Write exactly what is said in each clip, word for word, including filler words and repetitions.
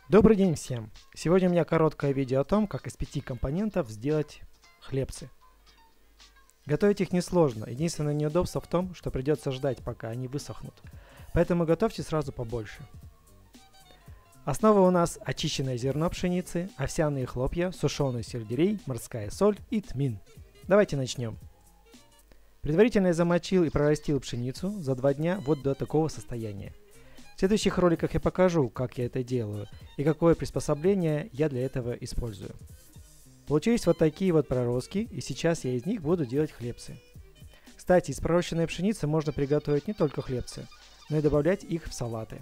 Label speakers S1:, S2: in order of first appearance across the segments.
S1: Добрый день всем! Сегодня у меня короткое видео о том, как из пяти компонентов сделать хлебцы. Готовить их несложно, единственное неудобство в том, что придется ждать, пока они высохнут. Поэтому готовьте сразу побольше. Основа у нас очищенное зерно пшеницы, овсяные хлопья, сушеный сельдерей, морская соль и тмин. Давайте начнем. Предварительно я замочил и прорастил пшеницу за два дня вот до такого состояния. В следующих роликах я покажу, как я это делаю и какое приспособление я для этого использую. Получились вот такие вот проростки, и сейчас я из них буду делать хлебцы. Кстати, из пророщенной пшеницы можно приготовить не только хлебцы, но и добавлять их в салаты.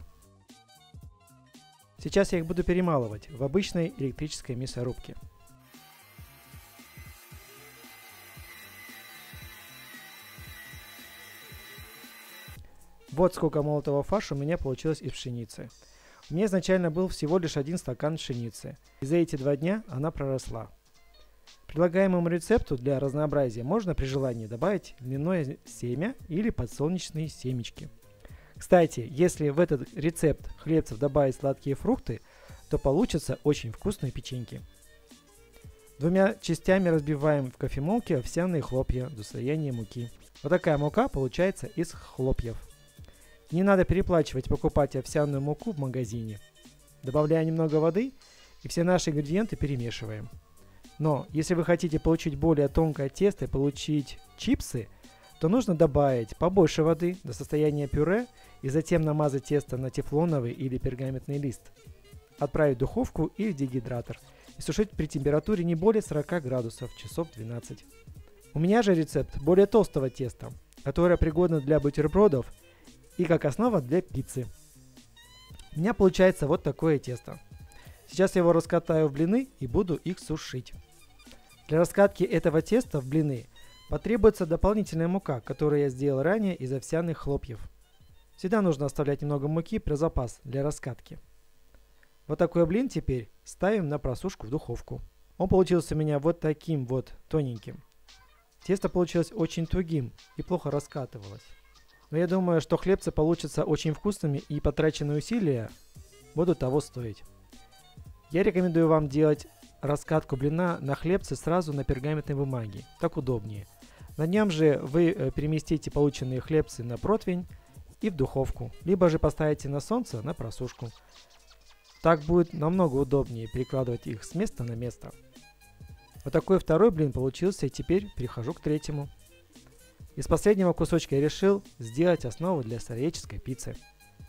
S1: Сейчас я их буду перемалывать в обычной электрической мясорубке. Вот сколько молотого фарша у меня получилось из пшеницы. У меня изначально был всего лишь один стакан пшеницы, и за эти два дня она проросла. К предлагаемому рецепту для разнообразия можно при желании добавить льняное семя или подсолнечные семечки. Кстати, если в этот рецепт хлебцев добавить сладкие фрукты, то получатся очень вкусные печеньки. Двумя частями разбиваем в кофемолке овсяные хлопья до состояния муки. Вот такая мука получается из хлопьев. Не надо переплачивать, покупать овсяную муку в магазине. Добавляем немного воды и все наши ингредиенты перемешиваем. Но если вы хотите получить более тонкое тесто и получить чипсы, то нужно добавить побольше воды до состояния пюре и затем намазать тесто на тефлоновый или пергаментный лист. Отправить в духовку или в дегидратор и сушить при температуре не более сорока градусов часов двенадцать. У меня же рецепт более толстого теста, которое пригодно для бутербродов и как основа для пиццы. У меня получается вот такое тесто. Сейчас я его раскатаю в блины и буду их сушить. Для раскатки этого теста в блины потребуется дополнительная мука, которую я сделал ранее из овсяных хлопьев. Всегда нужно оставлять немного муки про запас для раскатки. Вот такой блин теперь ставим на просушку в духовку. Он получился у меня вот таким вот тоненьким. Тесто получилось очень тугим и плохо раскатывалось. Но я думаю, что хлебцы получатся очень вкусными и потраченные усилия будут того стоить. Я рекомендую вам делать раскатку блина на хлебцы сразу на пергаментной бумаге, так удобнее. На нем же вы переместите полученные хлебцы на противень и в духовку, либо же поставите на солнце на просушку. Так будет намного удобнее перекладывать их с места на место. Вот такой второй блин получился, и теперь перехожу к третьему. Из последнего кусочка я решил сделать основу для сыреческой пиццы.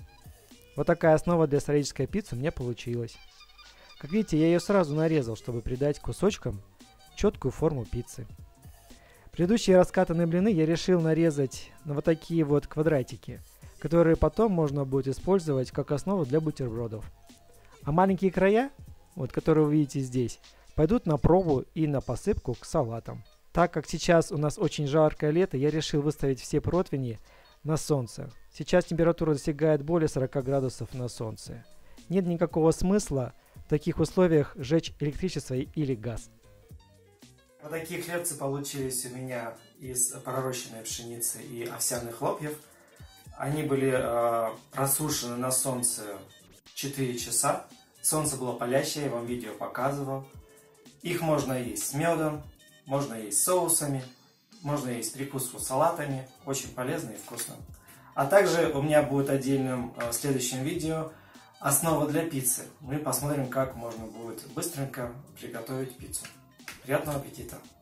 S1: Вот такая основа для сыреческой пиццы у меня получилась. Как видите, я ее сразу нарезал, чтобы придать кусочкам четкую форму пиццы. Предыдущие раскатанные блины я решил нарезать на вот такие вот квадратики, которые потом можно будет использовать как основу для бутербродов. А маленькие края, вот которые вы видите здесь, пойдут на пробу и на посыпку к салатам. Так как сейчас у нас очень жаркое лето, я решил выставить все противни на солнце. Сейчас температура достигает более сорока градусов на солнце. Нет никакого смысла в таких условиях жечь электричество или газ. Вот такие хлебцы получились у меня из пророщенной пшеницы и овсяных хлопьев. Они были э, просушены на солнце четыре часа. Солнце было палящее, я вам видео показывал. Их можно есть с медом. Можно есть с соусами, можно есть прикуску с салатами, очень полезно и вкусно. А также у меня будет отдельным в следующем видео основа для пиццы. Мы посмотрим, как можно будет быстренько приготовить пиццу. Приятного аппетита!